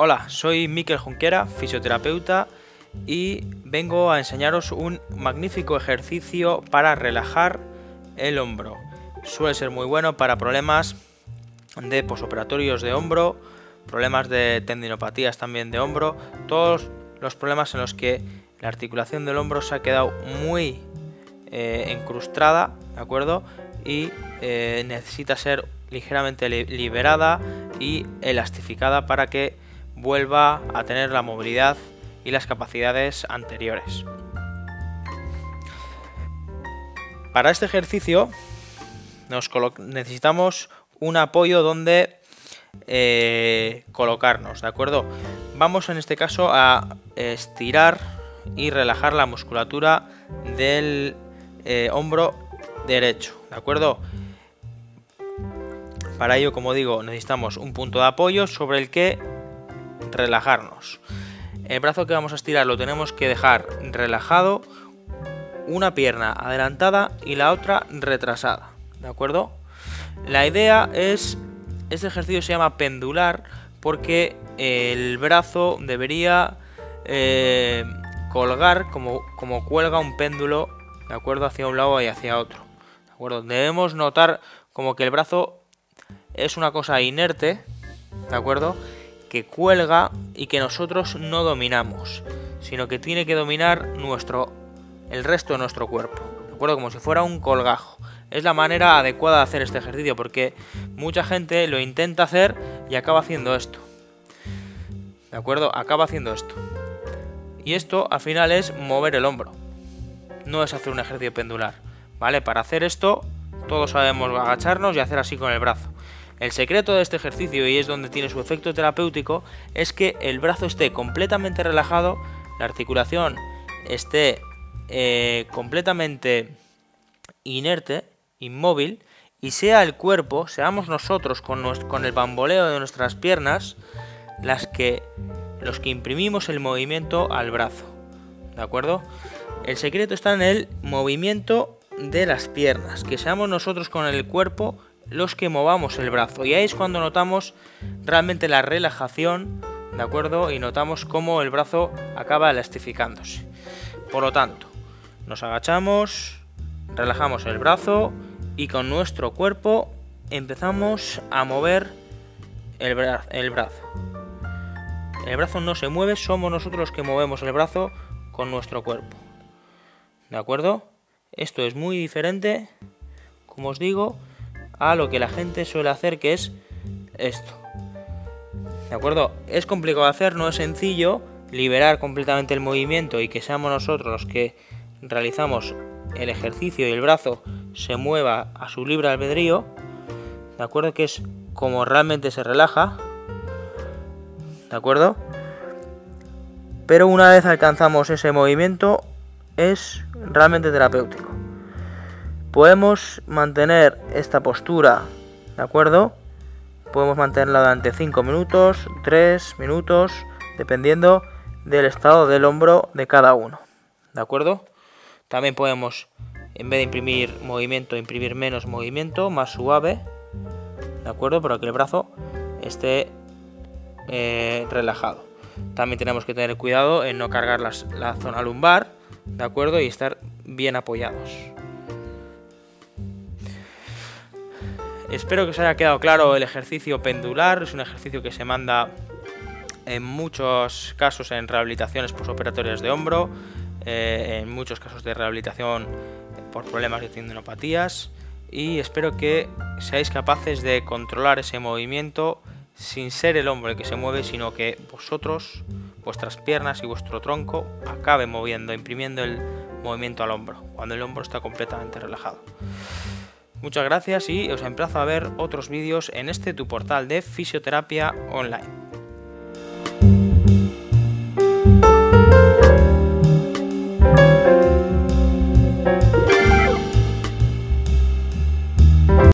Hola, soy Mikel Junquera, fisioterapeuta, y vengo a enseñaros un magnífico ejercicio para relajar el hombro. Suele ser muy bueno para problemas de posoperatorios de hombro, problemas de tendinopatías también de hombro, todos los problemas en los que la articulación del hombro se ha quedado muy encrustada, ¿de acuerdo? Y necesita ser ligeramente liberada y elastificada para que vuelva a tener la movilidad y las capacidades anteriores. Para este ejercicio necesitamos un apoyo donde colocarnos, ¿de acuerdo? Vamos en este caso a estirar y relajar la musculatura del hombro derecho, ¿de acuerdo? Para ello, como digo, necesitamos un punto de apoyo sobre el que relajarnos. El brazo que vamos a estirar lo tenemos que dejar relajado, una pierna adelantada y la otra retrasada, ¿de acuerdo? La idea es, este ejercicio se llama pendular porque el brazo debería colgar como cuelga un péndulo, ¿de acuerdo? Hacia un lado y hacia otro, ¿de acuerdo? Debemos notar como que el brazo es una cosa inerte, ¿de acuerdo? Que cuelga y que nosotros no dominamos, sino que tiene que dominar el resto de nuestro cuerpo, ¿de acuerdo? Como si fuera un colgajo. Es la manera adecuada de hacer este ejercicio, porque mucha gente lo intenta hacer y acaba haciendo esto, ¿de acuerdo? Acaba haciendo esto. Y esto al final es mover el hombro, no es hacer un ejercicio pendular, ¿vale? Para hacer esto todos sabemos agacharnos y hacer así con el brazo. El secreto de este ejercicio, y es donde tiene su efecto terapéutico, es que el brazo esté completamente relajado, la articulación esté completamente inerte, inmóvil, y sea el cuerpo, seamos nosotros con el bamboleo de nuestras piernas los que imprimimos el movimiento al brazo, ¿de acuerdo? El secreto está en el movimiento de las piernas, que seamos nosotros con el cuerpo los que movamos el brazo, y ahí es cuando notamos realmente la relajación, ¿de acuerdo? Y notamos cómo el brazo acaba elastificándose. Por lo tanto, nos agachamos, relajamos el brazo y con nuestro cuerpo empezamos a mover el brazo. El brazo no se mueve, somos nosotros los que movemos el brazo con nuestro cuerpo, ¿de acuerdo? Esto es muy diferente, como os digo, a lo que la gente suele hacer, que es esto, ¿de acuerdo? Es complicado de hacer, no es sencillo liberar completamente el movimiento y que seamos nosotros los que realizamos el ejercicio y el brazo se mueva a su libre albedrío, ¿de acuerdo? Que es como realmente se relaja, ¿de acuerdo? Pero una vez alcanzamos ese movimiento es realmente terapéutico. Podemos mantener esta postura, ¿de acuerdo? Podemos mantenerla durante 5 minutos, 3 minutos, dependiendo del estado del hombro de cada uno, ¿de acuerdo? También podemos, en vez de imprimir movimiento, imprimir menos movimiento, más suave, ¿de acuerdo? Para que el brazo esté relajado. También tenemos que tener cuidado en no cargar la zona lumbar, ¿de acuerdo? Y estar bien apoyados. Espero que os haya quedado claro el ejercicio pendular. Es un ejercicio que se manda en muchos casos en rehabilitaciones posoperatorias de hombro, en muchos casos de rehabilitación por problemas de tendinopatías, y espero que seáis capaces de controlar ese movimiento sin ser el hombro el que se mueve, sino que vosotros, vuestras piernas y vuestro tronco acaben moviendo, imprimiendo el movimiento al hombro, cuando el hombro está completamente relajado. Muchas gracias y os emplazo a ver otros vídeos en tu portal de fisioterapia online.